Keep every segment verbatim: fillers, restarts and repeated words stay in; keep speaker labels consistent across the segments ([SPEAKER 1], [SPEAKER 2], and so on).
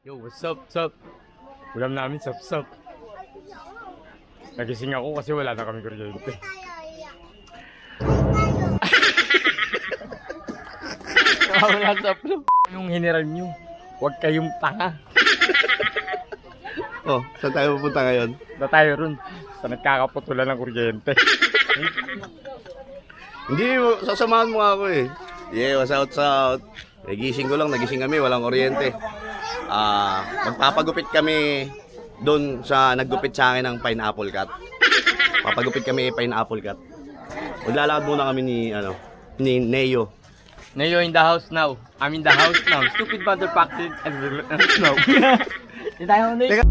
[SPEAKER 1] Yo, what's up, what's up? Ulam namin, sup, sup. Nagising ako kasi wala na kami kuryente. Wala sa upload. Yung general nyo, huwag kayong tanga.
[SPEAKER 2] Oh, saan tayo pupunta ngayon?
[SPEAKER 1] Na tayo ron, sa nagkakaputulan ng kuryente.
[SPEAKER 2] Hindi, sasamahan mo ako eh. Yeah, what's out, what's out. Nagising ko lang, nagising kami, walang kuryente. Ah, uh, magpapagupit kami doon sa naggupit sa akin ng pineapple cut. Papagupit kami pineapple cut. Maglalakad muna kami ni ano, ni Neo.
[SPEAKER 1] Neo in the house now. I'm in the house now. Stupid motherfucker. No. Hindi tayo Neo.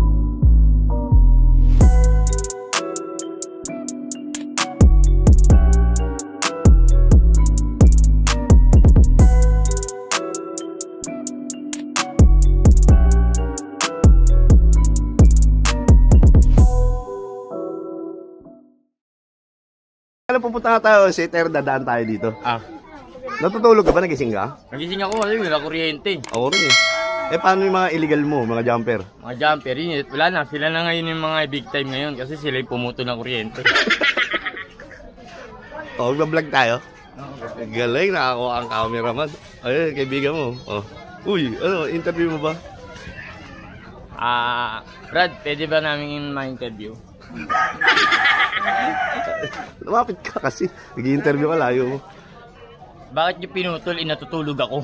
[SPEAKER 2] Alam, pupunta nga tayo sa Eter, dadaan tayo dito.
[SPEAKER 1] Ah.
[SPEAKER 2] Natutulog ka ba? Nagising ka?
[SPEAKER 1] Nagising ako kasi wala kuryente.
[SPEAKER 2] Ako rin eh. Eh paano yung mga illegal mo, mga jumper?
[SPEAKER 1] Mga jumper, yun, wala na. Sila na ngayon yung mga big time ngayon kasi sila yung pumuto ng kuryente.
[SPEAKER 2] Oh, mag-vlog tayo? Galing, nakakuha ang cameraman. Ayun, kaibigan mo. Oh. Uy, ano, interview mo ba?
[SPEAKER 1] Ah, Brad, pwede ba namin ma-interview?
[SPEAKER 2] Lumapit ka kasi. Nag-i-interview ka, layo mo.
[SPEAKER 1] Bakit yung pinutol, inatutulog ako?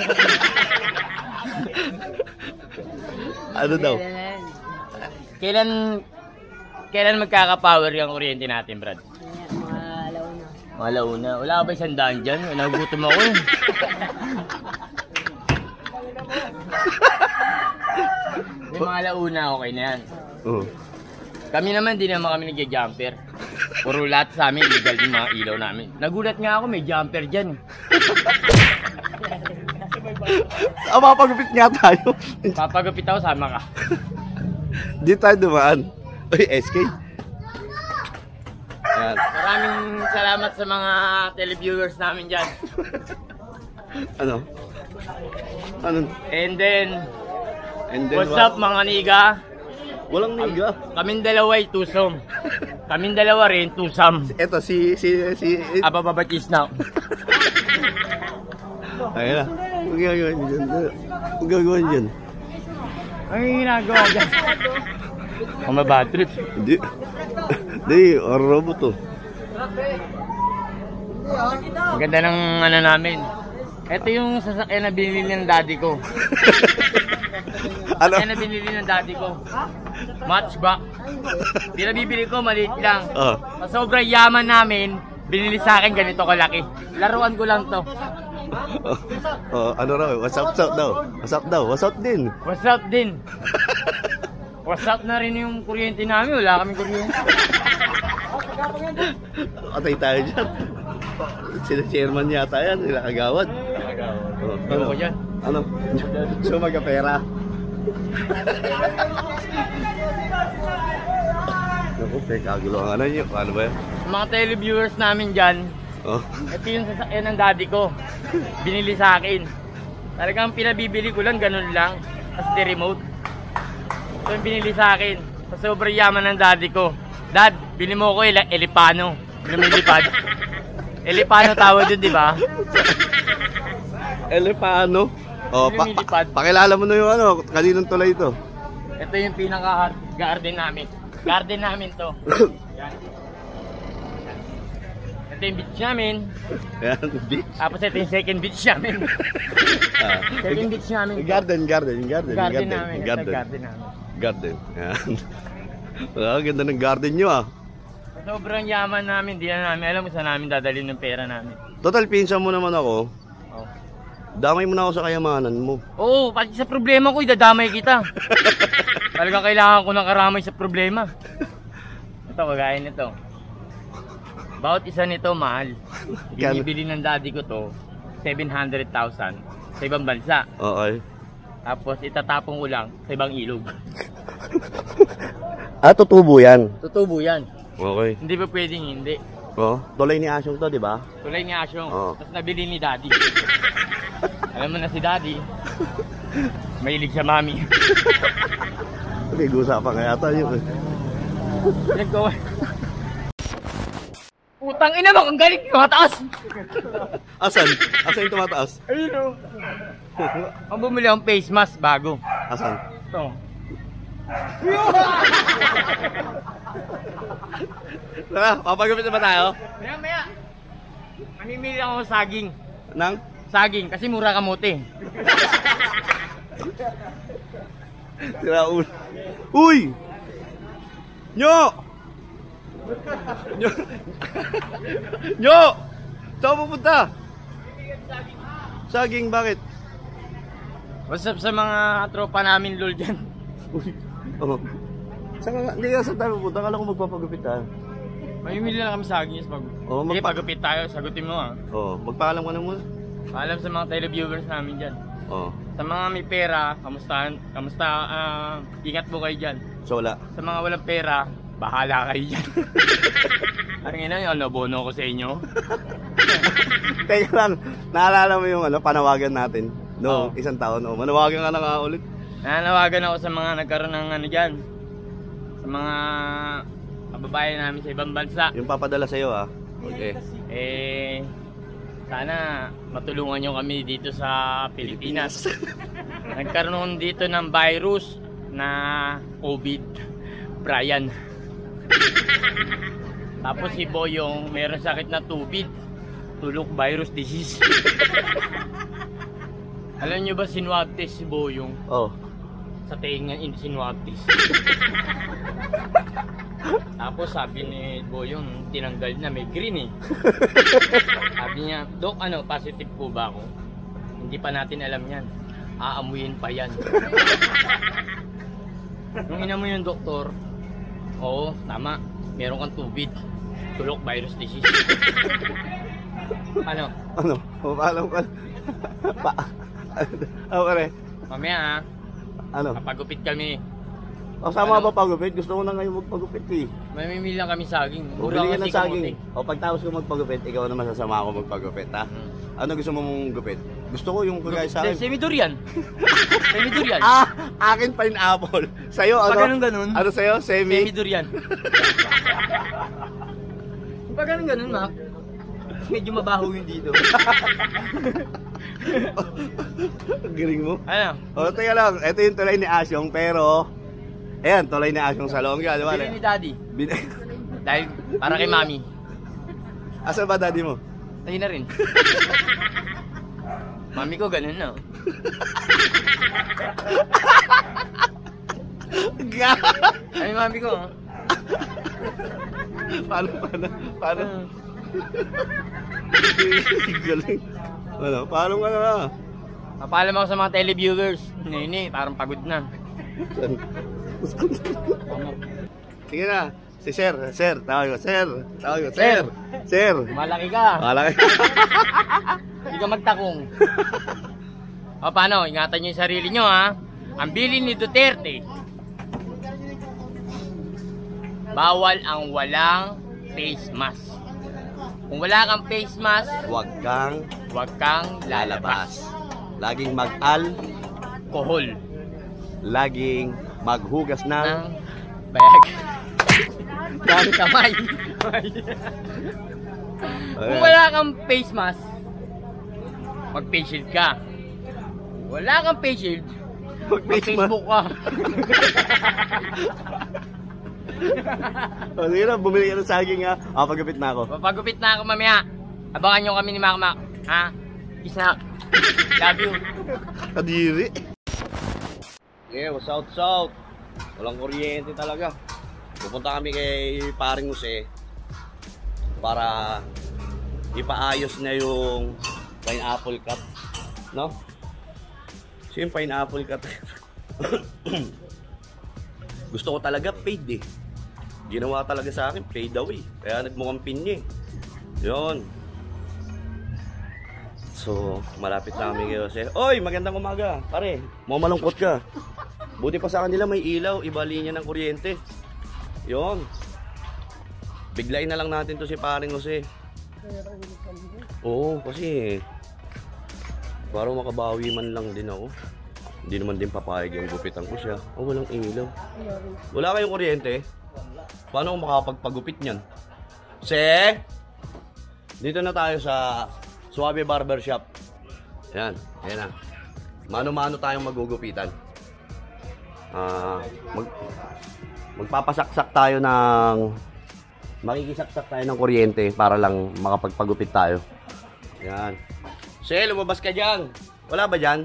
[SPEAKER 2] Ano daw?
[SPEAKER 1] Kailan Kailan magkaka-power yung kuryente natin, Brad?
[SPEAKER 3] Mga alauna.
[SPEAKER 1] Mga alauna. Wala ka ba isang daan dyan? Nagutom ako eh. Yung mga alauna, okay na yan.
[SPEAKER 2] Oo.
[SPEAKER 1] Kami naman, di naman kami nag-jumper. Puro lahat sa amin, legal yung mga ilaw namin. Nagulat nga ako, may jumper dyan.
[SPEAKER 2] Ah, mapagupit nga tayo.
[SPEAKER 1] Papagupit ako, sama ka.
[SPEAKER 2] Di tayo dumaan. Uy, S K. Yan.
[SPEAKER 1] Maraming salamat sa mga televiewers namin dyan.
[SPEAKER 2] Ano? Ano?
[SPEAKER 1] And then,
[SPEAKER 2] And then
[SPEAKER 1] what's
[SPEAKER 2] what?
[SPEAKER 1] up mga niga?
[SPEAKER 2] Walang niga.
[SPEAKER 1] Kaming dalawa ay tusom. Kaming dalawa rin, tusam.
[SPEAKER 2] Eto, si, si, si...
[SPEAKER 1] Abababatis na.
[SPEAKER 2] Ayun na. Huwag gagawin dyan. Huwag gagawin dyan.
[SPEAKER 1] Ano yung ginagawa dyan? Ang mabad trip.
[SPEAKER 2] Hindi. Hindi, robot to.
[SPEAKER 1] Ang ganda ng ano namin. Ito yung sasakyan na binili ng daddy ko.
[SPEAKER 2] Ano?
[SPEAKER 1] Sasakyan na binili ng daddy ko. Matchback. Di na bibili ko, maliit lang.
[SPEAKER 2] Oh.
[SPEAKER 1] Sa sobrang yaman namin, binili sa akin ganito kalaki. Laruan ko lang to.
[SPEAKER 2] Oh, oh, ano raw? What's up, what's up daw? What's up daw? What's up din?
[SPEAKER 1] What's up din? What's up na rin yung kuryente namin. Wala kaming kuryente.
[SPEAKER 2] Atay tayo dyan. Sila chairman yata yan. Sila kagawad. Oh,
[SPEAKER 1] Ano ko dyan?
[SPEAKER 2] Ano? So magkapera. Naku, pekagulo ang ano nyo. Paano ba yan?
[SPEAKER 1] Mga televiewers namin dyan,
[SPEAKER 2] Oh.
[SPEAKER 1] ito yung sasakyan ng daddy ko. Binili sa akin. Talagang pinabibili ko lang, ganun lang. Tapos the remote. Ito yung binili sa akin. Sa sobrang yaman ng daddy ko. Dad, bili mo ko ele Elipano. Lumilipad. Elipano tawag dun, di ba?
[SPEAKER 2] Elefano. Oh, pa pa pakilala mo na yung ano, kaninong tulay ito.
[SPEAKER 1] Ito yung pinaka-garden namin. Garden namin to. Yan. Ito yung beach namin.
[SPEAKER 2] Ayan, beach.
[SPEAKER 1] Tapos ito yung second beach namin.
[SPEAKER 2] Ah.
[SPEAKER 1] Second beach namin.
[SPEAKER 2] Garden, garden, garden,
[SPEAKER 1] Garden namin. Ito
[SPEAKER 2] garden.
[SPEAKER 1] garden namin.
[SPEAKER 2] Garden. Ayan. Ah, ganda ng garden nyo ah.
[SPEAKER 1] Sobrang yaman namin, di na namin alam kung saan namin dadalhin ng pera namin.
[SPEAKER 2] Total, pinsan mo naman ako.
[SPEAKER 1] Oh.
[SPEAKER 2] Damay mo na ako sa kayamanan mo.
[SPEAKER 1] Oo, pati sa problema ko, idadamay kita. Talagang kailangan ko ng karamay sa problema. Ito, kagaya nito. Bawat isa nito, mahal. Binibili ng daddy ko to, seven hundred thousand sa ibang bansa.
[SPEAKER 2] Okay.
[SPEAKER 1] Tapos itatapong ko lang sa ibang ilog.
[SPEAKER 2] Ah, tutubo yan.
[SPEAKER 1] Tutubo yan.
[SPEAKER 2] Okay.
[SPEAKER 1] Hindi pa pwedeng hindi.
[SPEAKER 2] Oh, tulay ni Asyong to, di ba?
[SPEAKER 1] Tulay ni Asyong.
[SPEAKER 2] Oo.
[SPEAKER 1] Tapos nabili ni daddy. Alam mo na si daddy. Mahilig siya, mami.
[SPEAKER 2] Okay, gusa pa kaya tayo.
[SPEAKER 1] Pinaggawa. Putang ina mo, ang galing yung mataas.
[SPEAKER 2] Asan? Asan yung tumataas?
[SPEAKER 1] Ayun o. Ang bumili akong face mask bago.
[SPEAKER 2] Asan?
[SPEAKER 1] Ito.
[SPEAKER 2] Tara, papagupit na ba tayo?
[SPEAKER 1] Maya maya. Mamimili ako ng saging.
[SPEAKER 2] Nang?
[SPEAKER 1] Saging, kasi mura kamote.
[SPEAKER 2] Tira ulo. Uy! Nyo! Nyo! Nyo! Saan pupunta? Saging, bakit?
[SPEAKER 1] What's up sa mga tropa namin lol dyan?
[SPEAKER 2] Uy, oh. Saan ka, hindi ka saan tayo pupunta? Kala ko magpapagupit tayo.
[SPEAKER 1] Mamimili lang kami saging. Pag...
[SPEAKER 2] Oo,
[SPEAKER 1] Sige,
[SPEAKER 2] magpa-
[SPEAKER 1] pagupit tayo, sagutin mo ah.
[SPEAKER 2] Oo, oh, magpaalam ka na muna.
[SPEAKER 1] Paalam sa mga televiewers namin dyan.
[SPEAKER 2] Oo, oh,
[SPEAKER 1] Sa mga may pera, kamusta, kamusta, ah, ingat po kayo dyan.
[SPEAKER 2] so wala.
[SPEAKER 1] Sa mga walang pera, bahala kayo dyan. Ang ina yun, ano, bono ko sa inyo.
[SPEAKER 2] Teka lang, naalala mo yung ano, panawagan natin noong
[SPEAKER 1] Oo.
[SPEAKER 2] isang taon. Oh, manawagan ka na nga ulit.
[SPEAKER 1] Nananawagan ako sa mga nagkaroon ng ano dyan. Sa mga kababayan namin sa ibang bansa.
[SPEAKER 2] Yung papadala sa'yo ah. Okay.
[SPEAKER 1] Eh, sana matulungan nyo kami dito sa Pilipinas. Nagkaroon dito ng virus na COVID. Brian. Tapos si Boyong meron sakit na tubig. Tulok virus disease. Alam nyo ba sinwab test si Boyong?
[SPEAKER 2] Oh.
[SPEAKER 1] Sa tenga in sinwab test. Tapos sabi ni Boyong, tinanggal na, may green eh. Sabi niya, Dok, ano, positive po ba ako? Hindi pa natin alam yan. Aamuyin pa yan. Nung inamoy yung doktor, oo, tama, meron kang tubig. Tulok virus disease. Ano?
[SPEAKER 2] Ano? Pupaalam ka. Pa. Ano ka rin?
[SPEAKER 1] Mamaya ha,
[SPEAKER 2] Ano?
[SPEAKER 1] kapagupit kami.
[SPEAKER 2] O, sama
[SPEAKER 1] Ano?
[SPEAKER 2] ba pagupit? Gusto ko na ngayon magpagupit eh.
[SPEAKER 1] Mamimili lang kami saging.
[SPEAKER 2] O,
[SPEAKER 1] Mura
[SPEAKER 2] bili ka
[SPEAKER 1] kasi
[SPEAKER 2] ng saging.
[SPEAKER 1] kamote.
[SPEAKER 2] O, pagtapos ko magpagupit, ikaw naman sasama ako magpagupit, ha?
[SPEAKER 1] Hmm.
[SPEAKER 2] Ano gusto mo mong gupit? Gusto ko yung kagaya sa akin.
[SPEAKER 1] Semi-durian. Semi-durian.
[SPEAKER 2] Ah! Akin pineapple. Sa'yo, ano?
[SPEAKER 1] Pag ganun-ganun.
[SPEAKER 2] Ano sa'yo? Semi?
[SPEAKER 1] Semi-durian. Pag ganun ganun, Mac. Medyo mabaho yung dito.
[SPEAKER 2] Ang galing mo.
[SPEAKER 1] Ano?
[SPEAKER 2] O, teka lang. Ito yung tulay ni Asyong, pero... Ayan, tulay ni Asyong Salonga, di ba?
[SPEAKER 1] Bili ni Daddy.
[SPEAKER 2] Bin...
[SPEAKER 1] Dahil para kay Mami.
[SPEAKER 2] Asa ba daddy mo?
[SPEAKER 1] Tayo na rin. Mami ko ganun na. Ay, Mami ko. oh.
[SPEAKER 2] Paano, paano, paano? Galing. Ano, paano ka na?
[SPEAKER 1] Papaalam ako sa mga televiewers. Nini, parang pagod na.
[SPEAKER 2] Saan? Sige na. Si Sir, Sir, tawag ko, Sir, tawag ko, Sir, Sir.
[SPEAKER 1] Malaki ka.
[SPEAKER 2] Malaki.
[SPEAKER 1] Hindi ka magtakong. O paano, ingatan nyo yung sarili nyo ha. Ang bilin ni Duterte, bawal ang walang face mask. Kung wala kang face mask,
[SPEAKER 2] Huwag kang
[SPEAKER 1] huwag kang lalabas.
[SPEAKER 2] lalabas. Laging mag-al,
[SPEAKER 1] Kohol
[SPEAKER 2] laging maghugas ng
[SPEAKER 1] ng bayag. Dami kamay. Kung wala kang face mask, mag-face shield ka. Kung wala kang face shield,
[SPEAKER 2] mag-face mask.
[SPEAKER 1] mag-Facebook ka.
[SPEAKER 2] O, sige na, bumili ka ng saging ha. O, pagkapit na ako.
[SPEAKER 1] Papagupit na ako mamaya. Abangan nyo kami ni Makmak. Ha? Peace na. Love you.
[SPEAKER 2] Kadiri. Yeah, south south. Walang kuryente talaga. Pupunta kami kay paring Jose para ipaayos na yung pineapple cut, no? So yung pineapple cut gusto ko talaga paid eh. Ginawa talaga sa akin paid away. Kaya nagmukhang pinya eh. Yun. So, malapit na kami kay Jose. Oy, magandang umaga. Pare, mukhang malungkot ka. Buti pa sa kanila may ilaw, iba linya ng kuryente. Yun. Biglayin na lang natin to si paring Jose. Oo, kasi parang makabawi man lang din ako. Hindi naman din papayag yung gupitan ko siya. Oh, walang ilaw. Wala kayong kuryente? Paano kung makapagpagupit niyan? Se! Dito na tayo sa Suave Barbershop. Yan, yan na. Mano-mano tayong magugupitan. Ah, mag magpapasaksak tayo ng makikisaksak tayo ng kuryente para lang makapagpagupit tayo. Yan. Se, lumabas ka diyan. Wala ba diyan?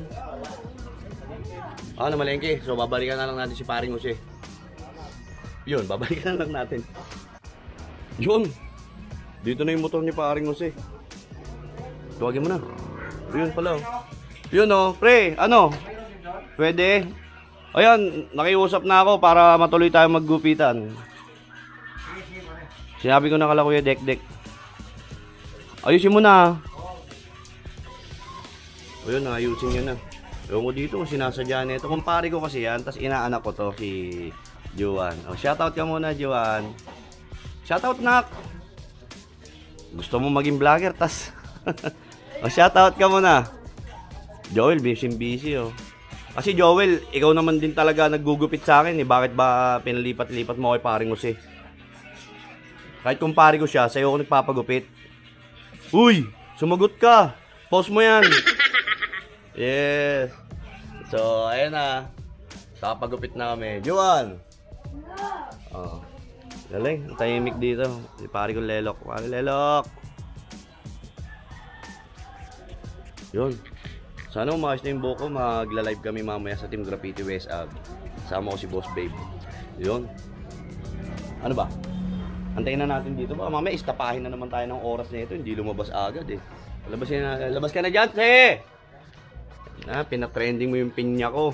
[SPEAKER 2] Ah, namalengke. So babalikan na lang natin si paring Jose. Yun, babalikan na lang natin. Yun. Dito na yung motor ni paring Jose. Tuwagin mo na. Yun pala. Yun oh, pre, ano? Pwede? Ayan, nakiusap na ako para matuloy tayo maggupitan. Sinabi ko na kala Kuya Dek-Dek. Ayusin mo na. O yun, ayusin nyo na. Ewan ko dito kung sinasadya na ito. Kumpare ko kasi yan, tas inaanak ko to, si Juan. O, shoutout ka muna, Juan. Shoutout, nak. Gusto mo maging vlogger, tas... o, shoutout ka muna. Joel, busy-busy, oh. Kasi Joel, ikaw naman din talaga naggugupit sa akin, eh. Bakit ba pinalipat-lipat mo kay paring Jose? Kahit kumpare ko siya, sa'yo ako nagpapagupit. Uy! Sumagot ka! Pause mo yan! Yes! So, ayan na. Nakapagupit na kami. Juan! Oh. Galing, tahimik dito. Si pare ko Lelok. Pare Lelok! Yun. Sana umayos na yung buhok ko. Magla-live kami mamaya sa Team Graffiti West Ave. Sama ko si Boss Babe. Yun. Ano ba? Antayin na natin dito. Baka mamaya istapahin na naman tayo ng oras na ito. Hindi lumabas agad eh. Labas ka na, labas ka na dyan, se! Na, pinatrending mo yung pinya ko.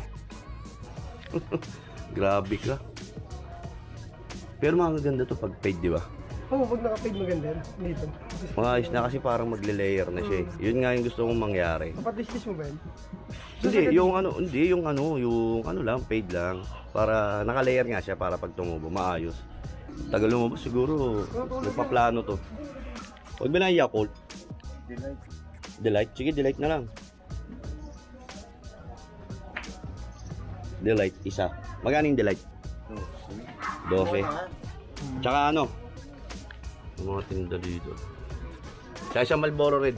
[SPEAKER 2] Grabe ka. Pero magaganda to pag paid, di ba?
[SPEAKER 3] Oo, oh, pag naka-paid maganda yan. Dito.
[SPEAKER 2] Maayos na kasi parang magle-layer na siya eh. Yun nga yung gusto kong mangyari.
[SPEAKER 3] Kapatlis mo ba yan?
[SPEAKER 2] Hindi, yung ano, hindi, yung ano, yung ano lang, paid lang. Para, naka-layer nga siya para pag tumubo, maayos. Tagal lumabas siguro, nagpaplano to. Huwag ba na Yakult?
[SPEAKER 3] Delight.
[SPEAKER 2] Delight? Sige, delight na lang. Delight, isa. Magkano yung delight? Dose. Tsaka ano? Yung mga tinda dito. Tsaka isang Marlboro Red.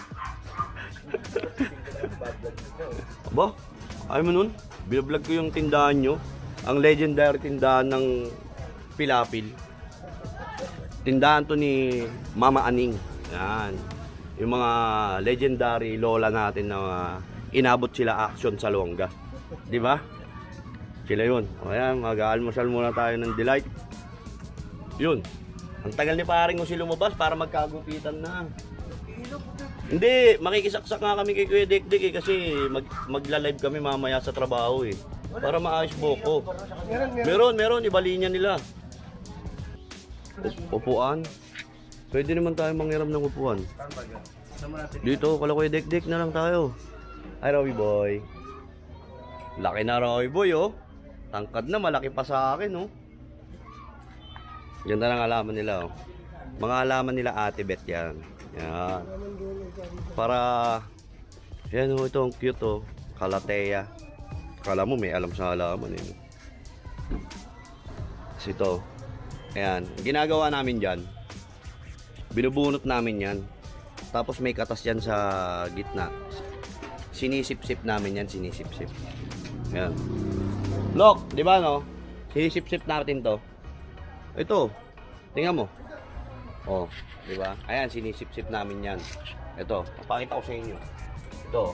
[SPEAKER 2] Aba, ayaw mo nun? Binablog ko yung tindahan nyo. Ang legendary tindahan ng Pilapil. Tindahan to ni Mama Aning. Yan. Yung mga legendary lola natin na uh, inabot sila action sa Longga. Di ba? Sila yun. O yan, mag-aalmusal muna tayo ng delight. Yun. Ang tagal ni paring ko si lumabas para magkagupitan na. Hindi, makikisaksak nga kami kay Kuya Dek-Dek eh, kasi mag magla-live kami mamaya sa trabaho eh. Para maayos buhok ko. Meron, meron, iba linya nila. Upuan. Pwede naman tayo manghiram ng upuan. Dito, kala Kuya Dek-Dek na lang tayo. Hi, Robbie Boy. Laki na Robbie Boy, oh. Tangkad na, malaki pa sa akin, oh. Ganda ng alaman nila, oh. Mga alaman nila Ate Bet yan. Yan. Para, yan, oh, ito ang cute, oh. Kalateya. Kala mo may alam sa halaman, eh. Kasi ito, ayan, ginagawa namin dyan. Binubunot namin yan. Tapos may katas yan sa gitna. Sinisip-sip namin yan, sinisip-sip. Ayan. Look, di ba no? Sinisip-sip natin to. Ito, tingnan mo. Oh, di ba? Ayan, sinisip-sip namin yan. Ito, papakita ko sa inyo. Ito.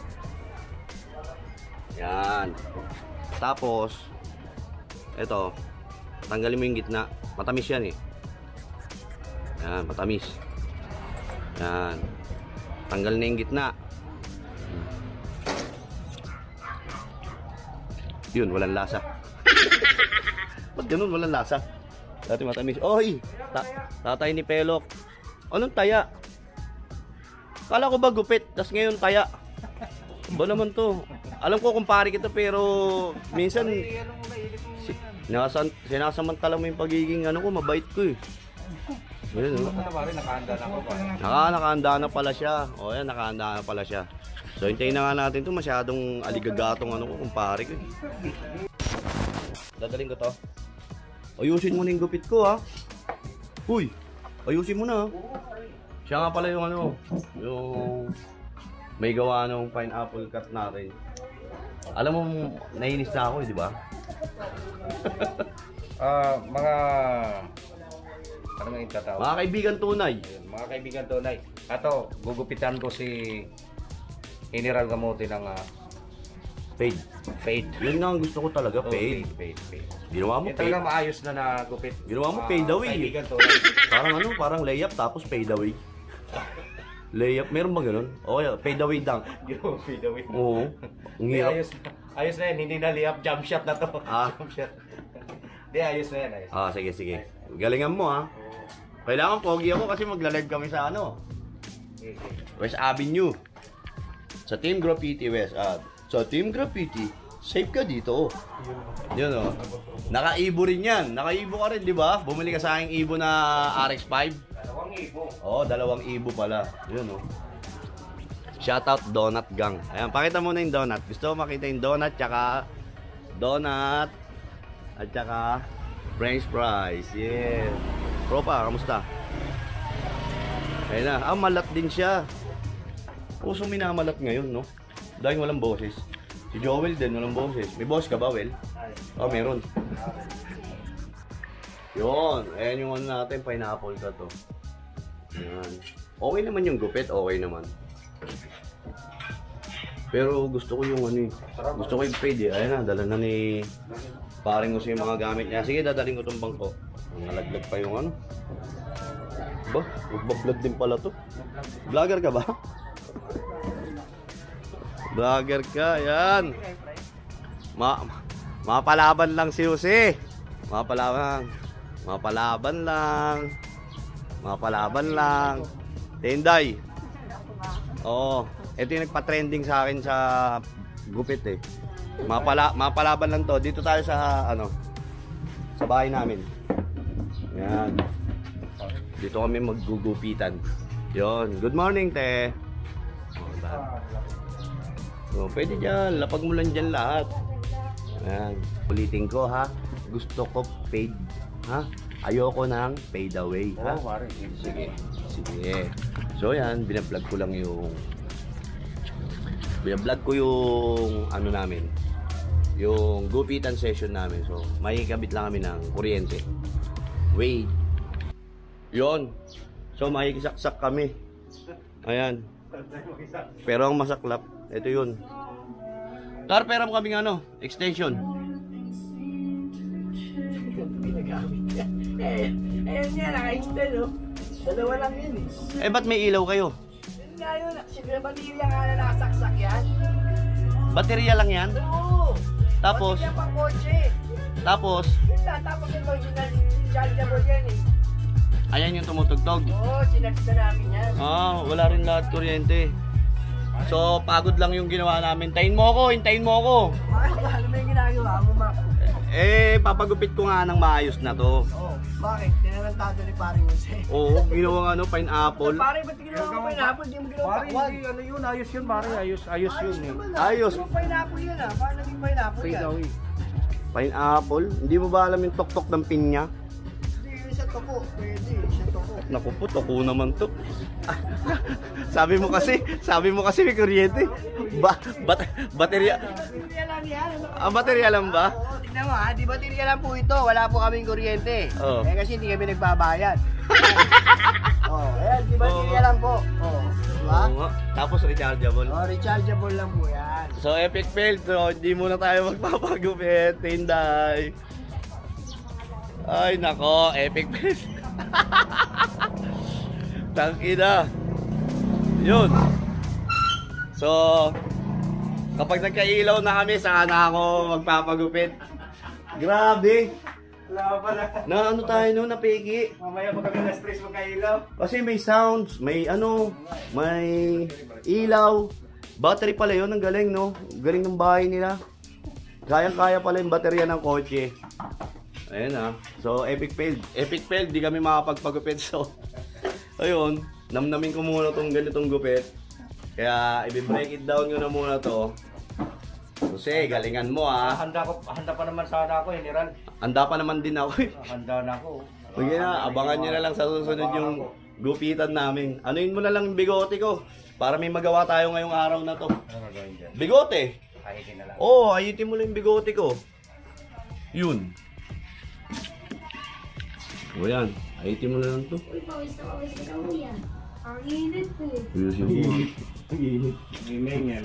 [SPEAKER 2] Yan. Tapos, ito, tanggalin mo yung gitna. Matamis yan eh. Yan, matamis. Yan. Tanggal na yung gitna. Yun, walang lasa. Ba't ganun, walang lasa? Dati matamis. Oy! Ta tatay ni Pelok. Anong taya? Kala ko ba gupit, tas ngayon taya. Ba naman to? Alam ko kumpare kita pero minsan si, sinasamantala mo yung pagiging ano ko, mabait ko eh. Ayun, oh.
[SPEAKER 4] Ano ba rin, nakahanda na ako pa.
[SPEAKER 2] Naka, nakahanda na pala siya. O yan, nakahanda na pala siya. So, hintayin na nga natin ito. Masyadong aligagatong ano ko, kumpare ko. Dadaling ko to. Ayusin mo na yung gupit ko, ha. Uy, ayusin mo na, ha. Siya nga pala yung ano, yung may gawa ng pineapple cut natin. Alam mo, nainis na ako, eh, di ba?
[SPEAKER 4] Ah, mga... Ano nga yung tatawag?
[SPEAKER 2] Mga kaibigan tunay.
[SPEAKER 4] Ayun, mga kaibigan tunay. Ato, gugupitan ko si General Gamote ng uh,
[SPEAKER 2] Fade.
[SPEAKER 4] fade.
[SPEAKER 2] Yun nga ang gusto ko talaga,
[SPEAKER 4] Oh,
[SPEAKER 2] fade.
[SPEAKER 4] fade, fade, fade.
[SPEAKER 2] Ginawa mo
[SPEAKER 4] Yung
[SPEAKER 2] fade.
[SPEAKER 4] talaga maayos na na gupit.
[SPEAKER 2] Ginawa mo
[SPEAKER 4] Ah,
[SPEAKER 2] fade away.
[SPEAKER 4] Kaibigan tunay.
[SPEAKER 2] Parang ano, parang layup tapos fade away. Layup, meron ba ganun? O kaya, fade away dunk.
[SPEAKER 4] Ginawa fade away.
[SPEAKER 2] Oo. Ang
[SPEAKER 4] Hindi,
[SPEAKER 2] hirap.
[SPEAKER 4] ayos, ayos na yan. Hindi na layup, jump shot na to.
[SPEAKER 2] Ah.
[SPEAKER 4] Jump shot. Hindi, ayos na yan. Ayos.
[SPEAKER 2] Ah, sige, sige. Galingan mo, ha. Kailangan pogi ako kasi magla-live kami sa ano,
[SPEAKER 4] Okay, okay.
[SPEAKER 2] West Avenue. Sa Team Graffiti West. At sa Team Graffiti, safe ka dito. Yun, oh. Naka-ibo rin yan. Naka-ibo ka rin, di ba? Bumili ka sa aking ibo na R X five.
[SPEAKER 4] Dalawang ibo.
[SPEAKER 2] Oo, oh, dalawang ibo pala. Yun, oh. Shoutout Donut Gang. Ayan, pakita mo na yung donut. Gusto ko makita yung donut, tsaka donut, at tsaka French fries. Yeah. Propa, kamusta? Ayun na. Ah, malat din siya. Puso minamalat ngayon, no? Dahil walang boses. Si Joel din, walang boses. May boss ka ba, Wel? Oh, meron. Yun. Ayan yung ano natin, pineapple ka to. Ayan. Okay naman yung gupit, okay naman. Pero gusto ko yung ano eh. Gusto ko yung fade eh. Ayan na, dala na ni paring ko sa yung mga gamit niya. Sige, dadaling ko tong bangko. Nalaglag pa yung ano. Ba? Magbablog din pala to. Vlogger ka ba? Vlogger ka, yan. Ma mapalaban lang si Jose. Mapalaban. Mapalaban lang. Mapalaban lang. Tenday. Oo. Ito yung nagpa-trending sa akin sa gupit eh. Mapala mapalaban lang to. Dito tayo sa ano, sa bahay namin. Yan. Dito kami maggugupitan. Yon. Good morning, te. Oh, diba? So, pwede dyan. Lapag mo lang dyan lahat. Yan. Ulitin ko, ha. Gusto ko fade. Ha? Ayoko ng fade away. Ha?
[SPEAKER 4] Oo, pare.
[SPEAKER 2] Sige. Sige. So, yan. Binablog ko lang yung binablog ko yung ano namin. Yung gupitan session namin. So, may kabit lang kami ng kuryente. Wait. Yon. So, makikisaksak kami. Ayan. Pero ang masaklap, ito yun. Tar, pera mo kaming ano, extension.
[SPEAKER 3] Eh, ayun nga, naka-extend, oh. Dalawa lang yun, eh.
[SPEAKER 2] Eh, ba't may ilaw kayo?
[SPEAKER 3] Yun nga yun, siguro baterya nga na nakasaksak yan.
[SPEAKER 2] Baterya lang yan?
[SPEAKER 3] Oo.
[SPEAKER 2] Tapos?
[SPEAKER 3] Baterya pang kotse.
[SPEAKER 2] Tapos?
[SPEAKER 3] Yun lang, tapos yung original chargeable yan, eh.
[SPEAKER 2] Ayan yung tumutugtog.
[SPEAKER 3] Oo, sinakita namin yan.
[SPEAKER 2] Ah, wala rin lahat kuryente. So, pagod lang yung ginawa namin. Hintayin mo ako, hintayin mo ako.
[SPEAKER 3] Bakit? Ano may ginagawa mo, Mac?
[SPEAKER 2] Eh, papagupit ko nga ng maayos na to.
[SPEAKER 3] Oo. Bakit? Tinalantado ni paring Jose.
[SPEAKER 2] Oo, ginawa nga ano, pineapple.
[SPEAKER 3] Pare, ba't ginawa mo pineapple? Di mo ginawa
[SPEAKER 4] Pare,
[SPEAKER 3] pakwan.
[SPEAKER 4] hindi, ano yun, ayos yun, pare. Ayos, ayos yun eh.
[SPEAKER 3] naman, ah.
[SPEAKER 2] Ayos.
[SPEAKER 3] Yung pineapple yun, ah. Paano naging pineapple
[SPEAKER 4] Fade
[SPEAKER 3] yan?
[SPEAKER 4] away.
[SPEAKER 2] Pineapple? Hindi mo ba alam yung tok-tok ng pinya?
[SPEAKER 3] Hindi, yung sa toko. Pwede, sa toko.
[SPEAKER 2] Naku po, toko naman to. Sabi mo kasi, sabi mo kasi may kuryente. Ba, bat, baterya.
[SPEAKER 3] Baterya lang yan. Ano?
[SPEAKER 2] Ang baterya lang ba?
[SPEAKER 3] Oo, tignan mo ha. Di baterya lang po ito. Wala po kaming kuryente.
[SPEAKER 2] Oo.
[SPEAKER 3] Eh kasi hindi kami nagbabayad. Oo, ayan. Di baterya
[SPEAKER 2] Oo.
[SPEAKER 3] lang po. Oo. Diba?
[SPEAKER 2] Oo nga. Tapos rechargeable.
[SPEAKER 3] Oo, rechargeable lang po yan.
[SPEAKER 2] So, epic fail. So, hindi muna tayo magpapagupit. Tinday. Ay, nako. Epic fail. Tangina. Yun. So, kapag nagkailaw na kami, saka na ako magpapagupit. Grabe.
[SPEAKER 3] Wala pala.
[SPEAKER 2] Na ano tayo no, napigi.
[SPEAKER 3] Mamaya pag kami na-stress magkailaw.
[SPEAKER 2] Kasi may sounds, may ano, may ilaw. Battery pala yun, ang galing no. Galing ng bahay nila. Kayang-kaya pala yung baterya ng kotse. Ayun ah. So, epic fail. Epic fail, di kami makapagpagupit. So, ayun. Namnamin ko muna tong ganitong gupit. Kaya, i-break it down ko na muna to. Kasi, galingan mo ah.
[SPEAKER 4] Handa ko, handa pa naman sana ako, General.
[SPEAKER 2] Handa pa naman din ako eh.
[SPEAKER 4] Handa na ako.
[SPEAKER 2] Sige na, abangan nyo na lang sa susunod yung gupitan namin. Anuin mo na lang yung bigote ko. Para may magawa tayo ngayong araw na to.
[SPEAKER 4] Ano gagawin dyan?
[SPEAKER 2] Bigote!
[SPEAKER 4] Kahitin na lang.
[SPEAKER 2] Oo, oh, ayutin mo lang yung bigote ko. Yun. O yan, ayutin mo na lang to.
[SPEAKER 5] Uy, pawis na pawis na kami yan. Ang init eh.
[SPEAKER 2] Ayusin mo.
[SPEAKER 4] Gimeng yan.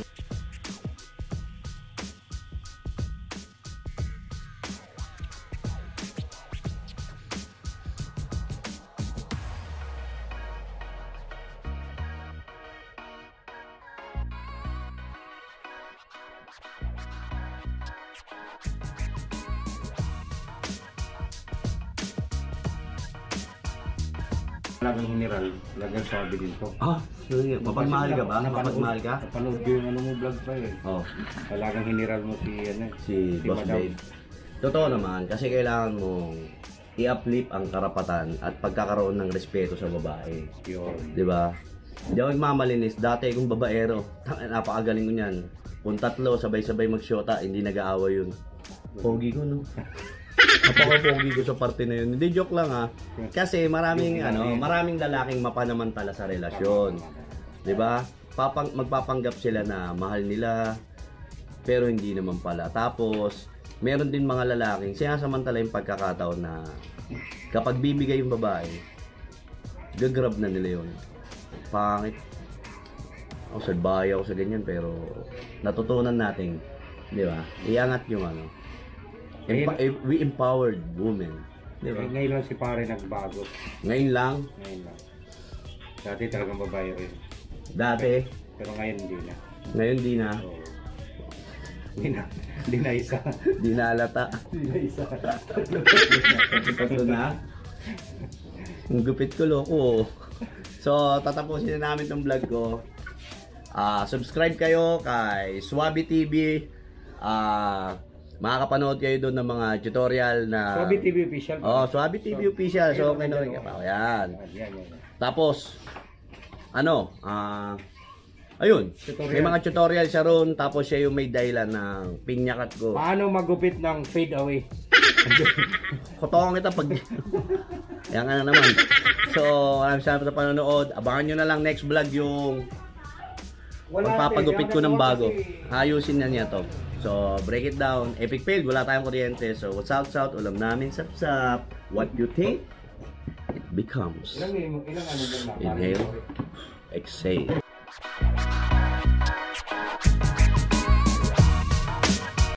[SPEAKER 4] Talagang General, talagang sabi din to.
[SPEAKER 2] Ah, sorry. Mapagmahal ka ba? Mapagmahal ka?
[SPEAKER 4] Napanood ko yung ano mo vlog pa eh.
[SPEAKER 2] Oo. Oh,
[SPEAKER 4] Talagang General mo si ano.
[SPEAKER 2] si Boss
[SPEAKER 4] Madam.
[SPEAKER 2] Dave. Totoo naman, kasi kailangan mong i-uplift ang karapatan at pagkakaroon ng respeto sa babae.
[SPEAKER 4] Yun.
[SPEAKER 2] Di ba? Hindi ako nagmamalinis. Dati kung babaero, tang- napakagaling ko niyan. Kung tatlo, sabay-sabay magsyota, hindi nag-aaway yun. Pogi ko, no? Napaka-pogi ko sa parte na yun. Hindi, joke lang ha. Kasi maraming, ano, maraming lalaking mapanamantala sa relasyon. Di ba? Papang, magpapanggap sila na mahal nila, pero hindi naman pala. Tapos, meron din mga lalaking sinasamantala yung pagkakataon na kapag bibigay yung babae, gagrab na nila yun. Pangit. Ako salbahay ako sa ganyan, pero natutunan natin, di ba? Iangat yung ano. Empa- eh, we empowered women. Di ba?
[SPEAKER 4] Eh, ngayon lang si pare nagbago.
[SPEAKER 2] Ngayon lang,
[SPEAKER 4] Ngayon lang. Dati talagang babae rin.
[SPEAKER 2] dati,
[SPEAKER 4] Pero ngayon hindi na.
[SPEAKER 2] ngayon di na,
[SPEAKER 4] Oo. Hindi na. Hindi na isa.
[SPEAKER 2] di na alata.
[SPEAKER 4] Hindi na isa.
[SPEAKER 2] Ito na. Ang gupit ko, loko. So, tatapusin na namin tong vlog ko. Ah, subscribe kayo kay Swaby T V. Ah, makakapanood kayo doon ng mga tutorial na
[SPEAKER 4] Swaby T V official.
[SPEAKER 2] Oh, Swaby T V official. So, okay na rin. Oh, yan.
[SPEAKER 4] Yan, yan, yan.
[SPEAKER 2] Tapos, ano, ah, ayun.
[SPEAKER 4] Tutorial.
[SPEAKER 2] May mga tutorial siya ron. Tapos siya yung may dahilan ng pinyakat ko.
[SPEAKER 4] Paano magupit ng fade away?
[SPEAKER 2] Kotongan kita pag... Yan ka na naman. So, maraming salamat sa panonood. Abangan nyo na lang next vlog yung pagpapagupit ko ng bago. Ayusin na niya to. So, break it down. Epic fail. Wala tayong kuryente. So, south south. Ulam namin sap-sap. What you think? It becomes.
[SPEAKER 4] Ilang, ilang ano ba na?
[SPEAKER 2] Inhale. Exhale.